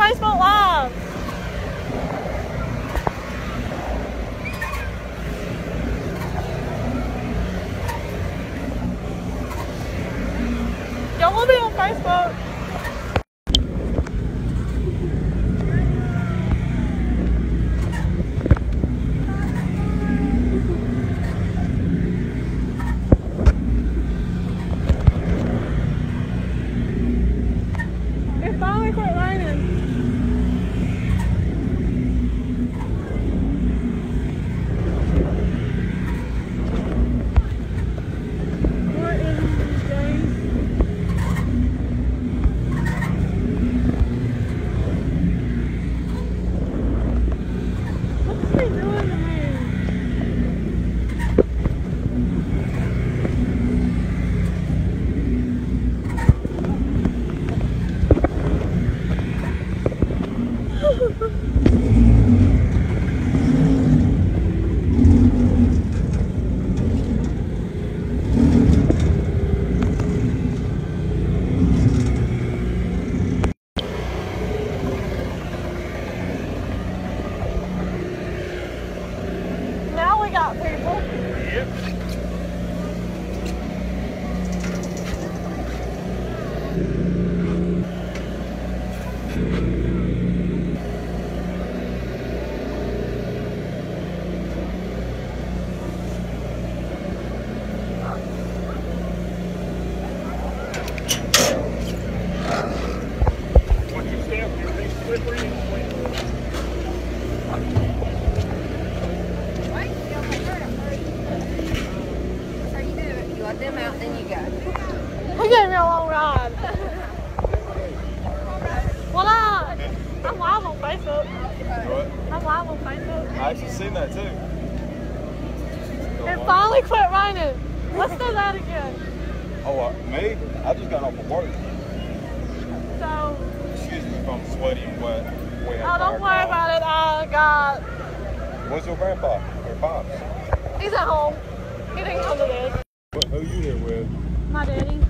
Facebook Live. Y'all want to be on Facebook? It finally quit raining. What is these days? What's he doing to me? Now we got people. Yep. Once you step, everything's slippery and sweet. You let them out, then you go. He gave me a long ride. What up? I'm live on Facebook. What? I'm live on Facebook. I actually seen that too. It finally quit raining. Let's do that again. Oh, me? I just got off of work. So, Excuse me if I'm sweaty and wet. oh, don't worry about it. I got, Where's your grandpa? Or pops? he's at home. He didn't come to this. Who you here with? My daddy.